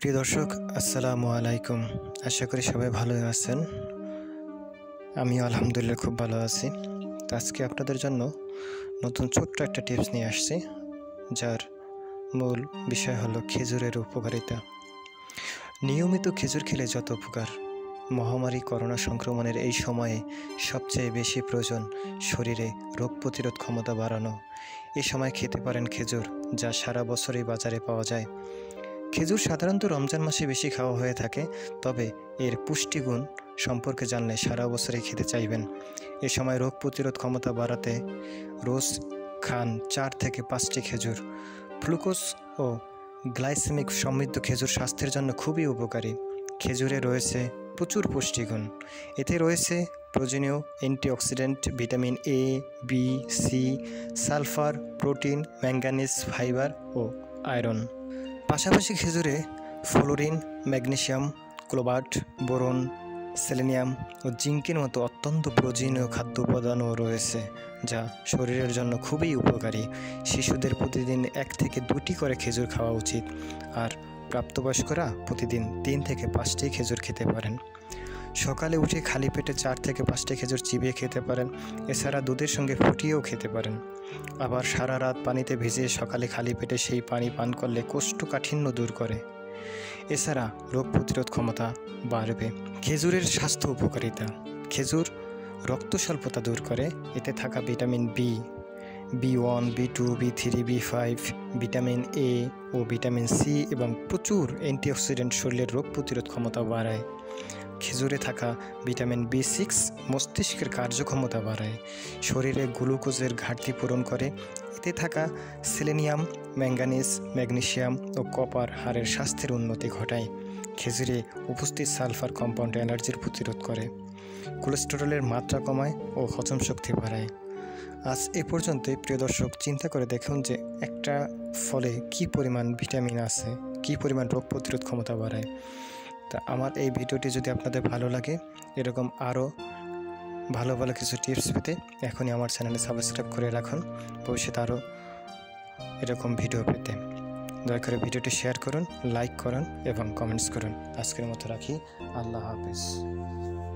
প্রিয় দর্শক, আসসালামু আলাইকুম। আশা করি সবাই ভালো আছেন। আমিও আলহামদুলিল্লাহ খুব ভালো আছি। তো আজকে আপনাদের জন্য নতুন ছোট্ট একটা টিপস নিয়ে আসছি, যার মূল বিষয় হলো খেজুরের উপকারিতা। নিয়মিত খেজুর খেলে যত উপকার, মহামারী করোনা সংক্রমণের এই সময়ে সবচেয়ে বেশি প্রয়োজন শরীরে রোগ প্রতিরোধ ক্ষমতা বাড়ানো। এই সময় খেতে পারেন খেজুর, যা সারা বছরই বাজারে পাওয়া যায়। খেজুর সাধারণত রমজান মাসে বেশি খাওয়া হয়ে থাকে, তবে এর পুষ্টিগুণ সম্পর্কে জানলে সারা বছরই খেতে চাইবেন। এ সময় রোগ প্রতিরোধ ক্ষমতা বাড়াতে রোজ খান 4 থেকে 5টি খেজুর। গ্লুকোজ ও গ্লাইসেমিক সমৃদ্ধ খেজুর স্বাস্থ্যের জন্য খুবই উপকারী। খেজুরে রয়েছে প্রচুর পুষ্টিগুণ। এতে রয়েছে প্রয়োজনীয় antioxidant, vitamin A, B, C, sulphur, protein, manganese, fibre ও আয়রন। পাশাপাশি খেজুরে fluorine, magnesium, cobalt, boron, selenium ও জিঙ্কের মতো অত্যন্ত প্রয়োজনীয় খাদ্য উপাদানও রয়েছে, যা শরীরের জন্য খুবই উপকারী। শিশুদের প্রতিদিন 1 থেকে 2টি করে খেজুর খাওয়া উচিত, আর প্রাপ্তবয়স্করা প্রতিদিন 3 থেকে 5টি খেজুর খেতে পারেন। সকালে উঠে খালি পেটে 4 থেকে 5টি খেজুর চিবিয়ে খেতে পারেন। এছাড়া দুধের সঙ্গে ফুটিয়েও খেতে পারেন। আবার সারা রাত পানিতে ভিজিয়ে সকালে খালি পেটে সেই পানি পান করলে কোষ্ঠকাঠিন্য দূর করে। এছাড়া রোগ প্রতিরোধ ক্ষমতা বাড়বে। খেজুরের স্বাস্থ্য উপকারিতা। খেজুর রক্ত স্বল্পতা দূর করে। এতে থাকা ভিটামিন বি1, বি2, বি3, বি5, ভিটামিন এ ও ভিটামিন সি এবং প্রচুর অ্যান্টিঅক্সিডেন্ট শরীরের রোগ প্রতিরোধ ক্ষমতা বাড়ায়। খেজুরে থাকা ভিটামিন বি6 মস্তিষ্কের কার্যক্ষমতা বাড়ায়, শরীরে গ্লুকোজের ঘাটতি পূরণ করে। এতে থাকা সেলেনিয়াম, ম্যাঙ্গানিজ, ম্যাগনেসিয়াম ও কপার হাড়ের স্বাস্থ্যের উন্নতি ঘটায়। খেজুরে উপস্থিত সালফার কম্পাউন্ড এনার্জির প্রতিরোধ করে, কোলেস্টেরলের মাত্রা কমায় ও হজম শক্তি বাড়ায়। আজ এ পর্যন্তই। প্রিয় দর্শক, চিন্তা করে দেখুন যে একটা ফলে কী পরিমাণ ভিটামিন আছে, কী পরিমাণ রোগ প্রতিরোধ ক্ষমতা বাড়ায়। তা আমার এই ভিডিওটি যদি আপনাদের ভালো লাগে, এরকম আরও ভালো ভালো কিছু টিপস পেতে এখনই আমার চ্যানেলে সাবস্ক্রাইব করে রাখুন, ভবিষ্যতে আরও এরকম ভিডিও পেতে। দয়া করে ভিডিওটি শেয়ার করুন, লাইক করুন এবং কমেন্টস করুন। আজকের মতো রাখি। আল্লাহ হাফেজ।